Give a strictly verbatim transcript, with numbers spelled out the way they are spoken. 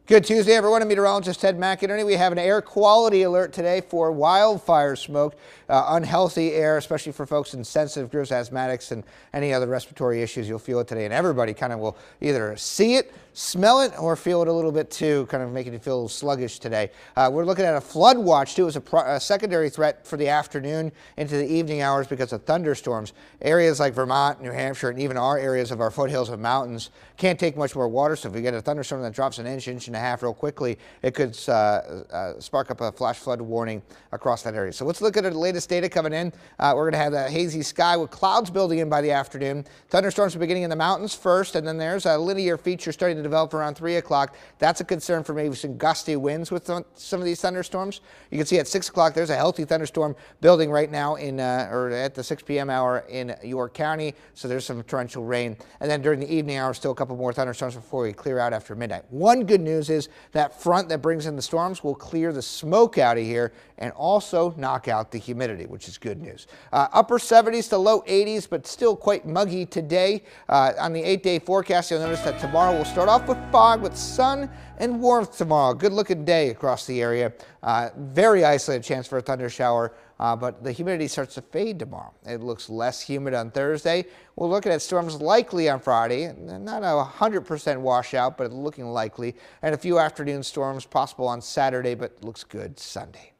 Good Tuesday, everyone. I'm Meteorologist Ted McInerney. We have an air quality alert today for wildfire smoke, uh, unhealthy air, especially for folks in sensitive groups, asthmatics, and any other respiratory issues. You'll feel it today, and everybody kind of will either see it, smell it, or feel it a little bit too, kind of making you feel a little sluggish today. Uh, we're looking at a flood watch too as a, pro a secondary threat for the afternoon into the evening hours because of thunderstorms. Areas like Vermont, New Hampshire, and even our areas of our foothills of mountains can't take much more water. So if we get a thunderstorm that drops an inch, inch and a half real quickly, it could uh, uh, spark up a flash flood warning across that area. So let's look at the latest data coming in. Uh, we're going to have that hazy sky with clouds building in by the afternoon. Thunderstorms are beginning in the mountains first, and then there's a linear feature starting to develop around three o'clock. That's a concern for maybe some gusty winds with th some of these thunderstorms. You can see at six o'clock there's a healthy thunderstorm building right now in, uh, or at the six p m hour in York County. So there's some torrential rain. And then during the evening hours, still a couple more thunderstorms before we clear out after midnight. One good news is that front that brings in the storms will clear the smoke out of here and also knock out the humidity, which is good news. Uh, upper seventies to low eighties, but still quite muggy today. Uh, on the eight day forecast, you'll notice that tomorrow will start off with fog with sun and warmth tomorrow. Good looking day across the area. Uh, very isolated chance for a thunder shower, uh, but the humidity starts to fade tomorrow. It looks less humid on Thursday. We're looking at storms likely on Friday. Not a one hundred percent washout, but looking likely. And a few afternoon storms possible on Saturday, but looks good Sunday.